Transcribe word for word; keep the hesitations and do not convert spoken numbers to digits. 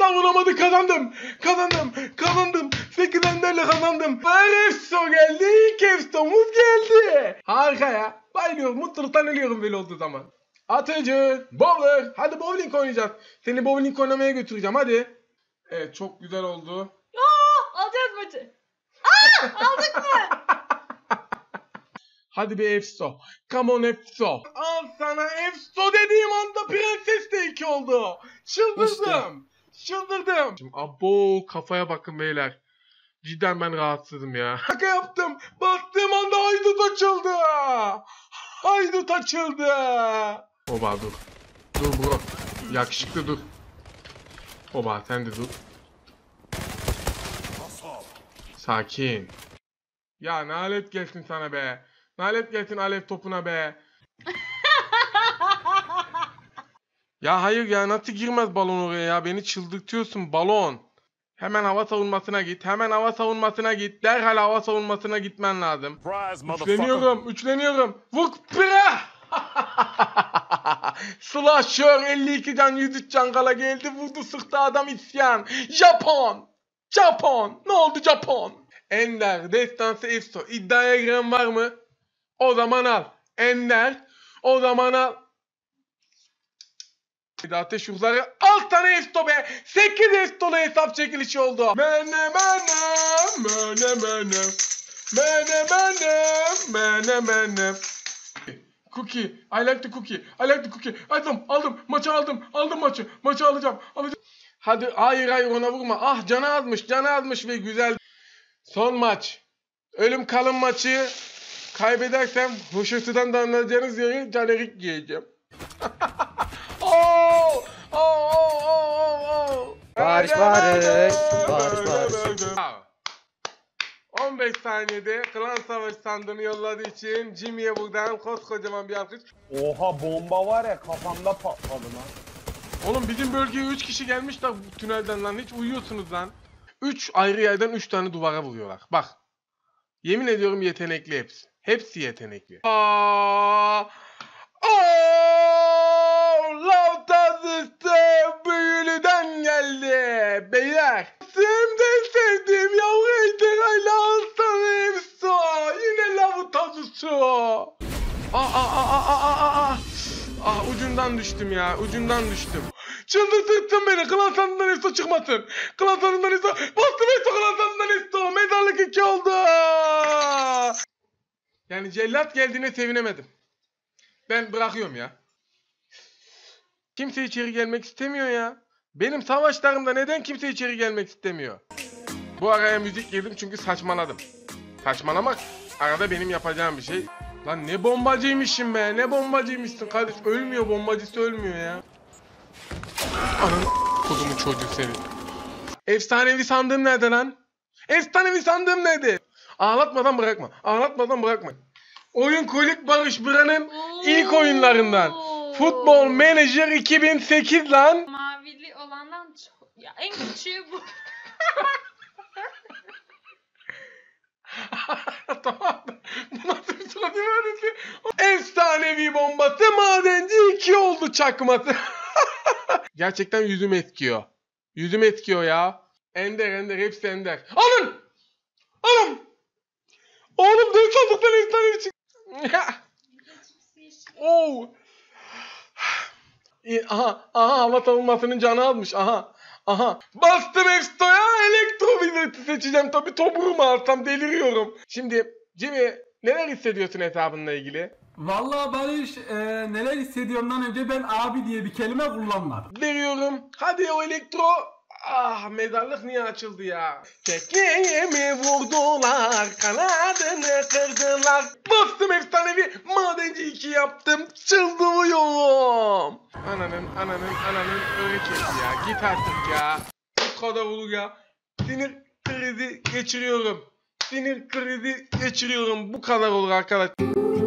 savunamadı, kazandım. Kazandım. Kazandım. sekiz enderle kazandım. Her efso geldi. İlk efsomuz geldi. Harika ya. Bayılıyorum. Mutluluktan ölüyorum böyle olduğu zaman. Atıcı. Bowler. Hadi bowling oynayacağız. Seni bowling oynamaya götüreceğim. Hadi. Evet, çok güzel oldu. Aa, alacağız maçı. Aa, aldık mı? Hadi bir efso. Come on efso. Al sana efso dediğim anda prenses de iki oldu. Çıldırdım. İşte. Çıldırdım. Şimdi, abo, kafaya bakın beyler. Cidden ben rahatsızım ya. Şaka yaptım. Bastığım anda haydut açıldı. Haydut açıldı. Oba dur. Dur bro. Yakışıklı dur. Oba sen de dur. Sakin. Ya nalet gelsin sana be. Nalet gelsin alev topuna be. Ya hayır ya, nasıl girmez balon oraya ya? Beni çıldırtıyorsun balon. Hemen hava savunmasına git. Hemen hava savunmasına git. Derhal hava savunmasına gitmen lazım. Üçleniyorum. Üçleniyorum. Vur pira. Slasher elli iki can yüz üç can kala geldi. Vurdu sıktı adam isyan. Japon. Japon. Ne oldu Japon? Ender, destansı efso. İddiaya giren var mı? O zaman al. Ender. O zaman al. Ateş ruhları. Alt tane efso be. sekiz efsolu hesap çekilişi oldu. Mene mene. Mene mene. Mene mene. Mene mene. Cookie. I like the cookie. I like the cookie. Aldım. Aldım. Maçı aldım. Aldım maçı. Maçı alacağım. Alacağım. Hadi hayır hayır ona vurma. Ah canı azmış. Canı azmış ve güzel. Son maç. Ölüm kalım maçı. Kaybedersem hoşutudan da anlayacağınız yeri canerik giyeceğim. Oh! Oh! Oh! Oh! Oh! Barış barış. Barış barış. on beş saniyede klan savaşı sandığını yolladığı için Jimmy'ye buradan koskocaman bir alkış. Oha, bomba var ya kafamda patladı lan. Oğlum bizim bölgeye üç kişi gelmiş da bu tünelden lan, hiç uyuyorsunuz lan. üç ayrı yerden üç tane duvara vuruyorlar. Bak. Yemin ediyorum yetenekli hepsi. Hepsi yetenekli. Aa! Oh! Lav tazısı büyülüden geldi. Beyler. Sevdim sevdim yavru ejderhayla alsana efso. Yine lav tazısı. Aa aa aa aa aa aa. Ah ucundan düştüm ya. Ucundan düştüm. Çıldırttın beni. Klan sandığından efso çıkmasın. Klan sandığından efso. Bastım efso klan sandığından efso. Mezarlık iki oldu. Yani cellat geldiğine sevinemedim. Ben bırakıyorum ya. Kimse içeri gelmek istemiyor ya. Benim savaşlarımda neden kimse içeri gelmek istemiyor? Bu araya müzik girdim çünkü saçmaladım. Saçmalamak arada benim yapacağım bir şey. Lan ne bombacıymışım be. Ne bombacıymışsın kardeş. Ölmüyor, bombacısı ölmüyor ya. Anam kodumun çocuğu seni. Efsanevi sandığım nerede lan? Efsanevi sandığım nerede? Ağlatmadan bırakma. Ağlatmadan bırakma. Oyun Kolik Barış Bıra'nın ilk oyunlarından. Futbol Manager iki bin sekiz lan. Mavili olandan çok... Ya en küçüğü bu. Tamam. Bu nasıl bir surat ifadesi? Efsanevi bombası madenci iki oldu çakması. Gerçekten yüzüm etkiyor. Yüzüm etkiyor ya. Ender ender hepsi ender. Alın! Alın! Oğlum dört olduktan efsanevi çıktı. Oh. Aha, aha hava savunmasının canı almış. Aha, aha. Bastım Efsto'ya, elektro viziti seçeceğim. Tabii topuğumu alsam deliriyorum. Şimdi Jimmy neler hissediyorsun hesabınla ilgili? Vallahi Barış e, neler hissediyorumdan önce ben abi diye bir kelime kullanmadım. Veriyorum. Hadi o elektro. Ah mezarlık niye açıldı ya? Tekneye vurdular, kanadını kırdılar. Bastım efsanevi madenci iki yaptım. Çıldırıyorum. Ananın ananın ananın öreketi ya. Git artık ya. Bu kadar olur ya. Sinir krizi geçiriyorum. Sinir krizi geçiriyorum. Bu kadar olur arkadaşlar.